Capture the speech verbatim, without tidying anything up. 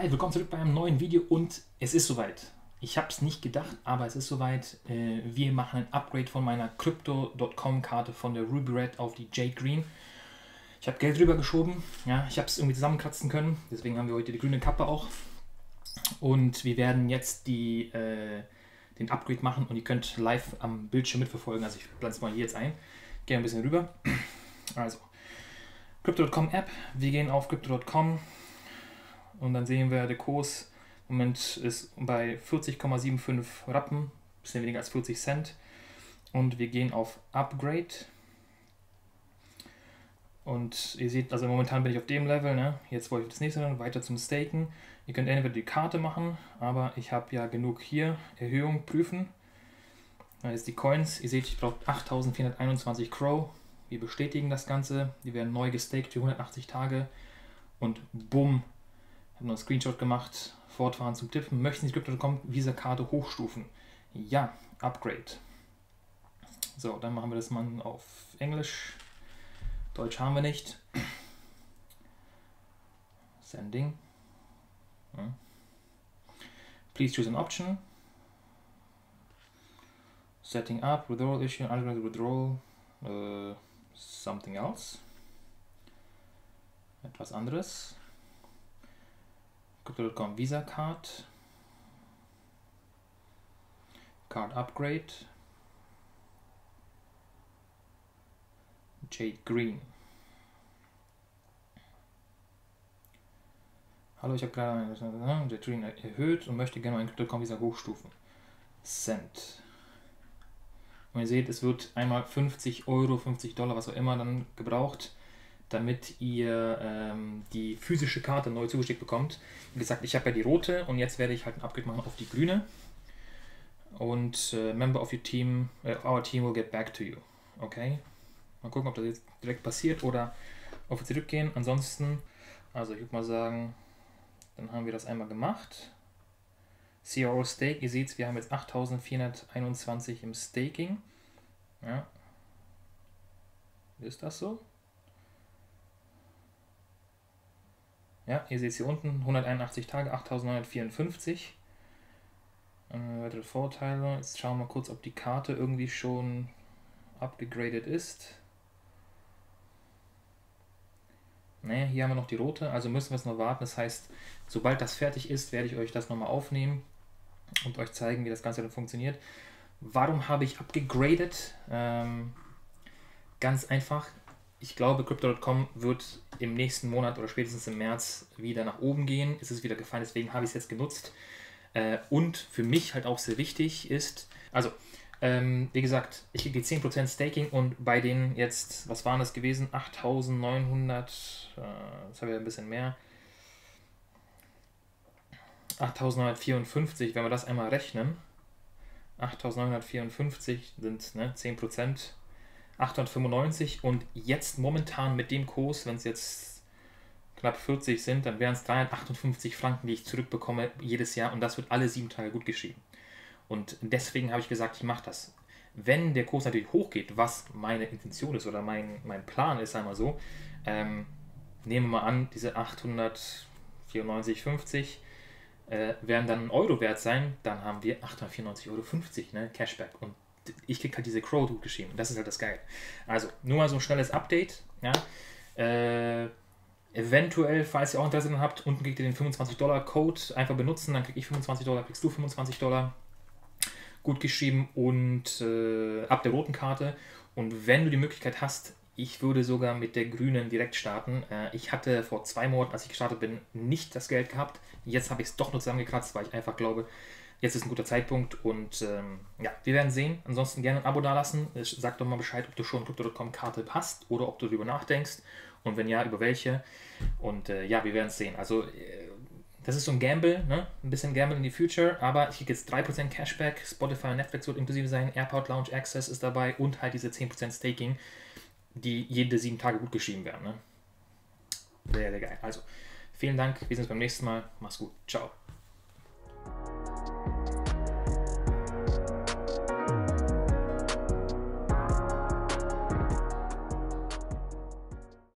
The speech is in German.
Hi, willkommen zurück bei einem neuen Video und es ist soweit. Ich habe es nicht gedacht, aber es ist soweit. Äh, wir machen ein Upgrade von meiner Crypto Punkt com Karte von der Ruby Red auf die Jade Green. Ich habe Geld rübergeschoben, ja, ich habe es irgendwie zusammenkratzen können, deswegen haben wir heute die grüne Kappe auch. Und wir werden jetzt die, äh, den Upgrade machen und ihr könnt live am Bildschirm mitverfolgen. Also ich blende es mal hier jetzt ein. Gehe ein bisschen rüber. Also, Crypto Punkt com App, wir gehen auf Crypto Punkt com. Und dann sehen wir, der Kurs im Moment ist bei vierzig Komma fünfundsiebzig Rappen, bisschen weniger als vierzig Cent. Und wir gehen auf Upgrade. Und ihr seht, also momentan bin ich auf dem Level, ne? Jetzt wollte ich das nächste dann weiter zum Staken. Ihr könnt entweder die Karte machen, aber ich habe ja genug hier. Erhöhung prüfen. Da ist die Coins. Ihr seht, ich brauche achttausendvierhunderteinundzwanzig Crow. Wir bestätigen das Ganze. Die werden neu gestaked für hundertachtzig Tage. Und bumm. Ich habe noch einen Screenshot gemacht, fortfahren zum Tippen. Möchten Sie Crypto Punkt com Visa-Karte hochstufen? Ja, Upgrade. So, dann machen wir das mal auf Englisch. Deutsch haben wir nicht. Sending. Ja. Please choose an option. Setting up, withdrawal issue, unlimited withdrawal, uh, something else. Etwas anderes. Crypto Punkt com Visa Card, Card Upgrade, Jade Green. Hallo, ich habe gerade Jade Green erhöht und möchte gerne mein Crypto Punkt com Visa hochstufen. Send. Und ihr seht, es wird einmal fünfzig Euro, fünfzig Dollar, was auch immer dann gebraucht, damit ihr ähm, die physische Karte neu zugeschickt bekommt. Wie gesagt, ich habe ja die rote und jetzt werde ich halt ein Upgrade machen auf die grüne. Und äh, Member of your team, äh, our team will get back to you. Okay? Mal gucken, ob das jetzt direkt passiert oder ob wir zurückgehen. Ansonsten, also ich würde mal sagen, dann haben wir das einmal gemacht. C R O Stake, ihr seht, wir haben jetzt achttausendvierhunderteinundzwanzig im Staking. Ja. Ist das so? Ja, ihr seht es hier unten, hunderteinundachtzig Tage, achttausendneunhundertvierundfünfzig. Äh, weitere Vorteile. Jetzt schauen wir mal kurz, ob die Karte irgendwie schon abgegradet ist. Ne, hier haben wir noch die rote, also müssen wir es noch warten. Das heißt, sobald das fertig ist, werde ich euch das nochmal aufnehmen und euch zeigen, wie das Ganze dann funktioniert. Warum habe ich abgegradet? Ähm, ganz einfach. Ich glaube, Crypto Punkt com wird im nächsten Monat oder spätestens im März wieder nach oben gehen. Es ist wieder gefallen, deswegen habe ich es jetzt genutzt. Äh, und für mich halt auch sehr wichtig ist, also, ähm, wie gesagt, ich kriege die zehn Prozent Staking und bei den jetzt, was waren das gewesen? achttausendneunhundert, äh, jetzt haben wir ein bisschen mehr. achttausendneunhundertvierundfünfzig, wenn wir das einmal rechnen, achttausendneunhundertvierundfünfzig sind ne, zehn Prozent. achthundertfünfundneunzig und jetzt momentan mit dem Kurs, wenn es jetzt knapp vierzig sind, dann wären es dreihundertachtundfünfzig Franken, die ich zurückbekomme jedes Jahr und das wird alle sieben Tage gut geschrieben. Und deswegen habe ich gesagt, ich mache das. Wenn der Kurs natürlich hochgeht, was meine Intention ist oder mein, mein Plan ist, einmal so, ähm, nehmen wir mal an, diese achthundertvierundneunzig Komma fünfzig äh, werden dann einen Euro wert sein, dann haben wir achthundertvierundneunzig Komma fünfzig Euro ne, Cashback und ich kriege halt diese Crow gut geschrieben. Das ist halt das Geil. Also, nur mal so ein schnelles Update. Ja. Äh, eventuell, falls ihr auch Interesse daran habt, unten kriegt ihr den fünfundzwanzig Dollar Code. Einfach benutzen, dann kriege ich fünfundzwanzig Dollar, kriegst du fünfundzwanzig Dollar. Gut geschrieben und äh, ab der roten Karte. Und wenn du die Möglichkeit hast, ich würde sogar mit der grünen direkt starten. Äh, ich hatte vor zwei Monaten, als ich gestartet bin, nicht das Geld gehabt. Jetzt habe ich es doch nur zusammengekratzt, weil ich einfach glaube, jetzt ist ein guter Zeitpunkt und ähm, ja, wir werden sehen. Ansonsten gerne ein Abo dalassen. Sag doch mal Bescheid, ob du schon Crypto Punkt com Karte hast oder ob du darüber nachdenkst und wenn ja, über welche. Und äh, ja, wir werden es sehen. Also äh, das ist so ein Gamble, ne? Ein bisschen Gamble in die Future, aber ich kriege jetzt drei Prozent Cashback, Spotify und Netflix wird inklusive sein, Airport Lounge Access ist dabei und halt diese zehn Prozent Staking, die jede sieben Tage gut geschrieben werden. Ne? Sehr, sehr geil. Also, vielen Dank, wir sehen uns beim nächsten Mal. Mach's gut. Ciao.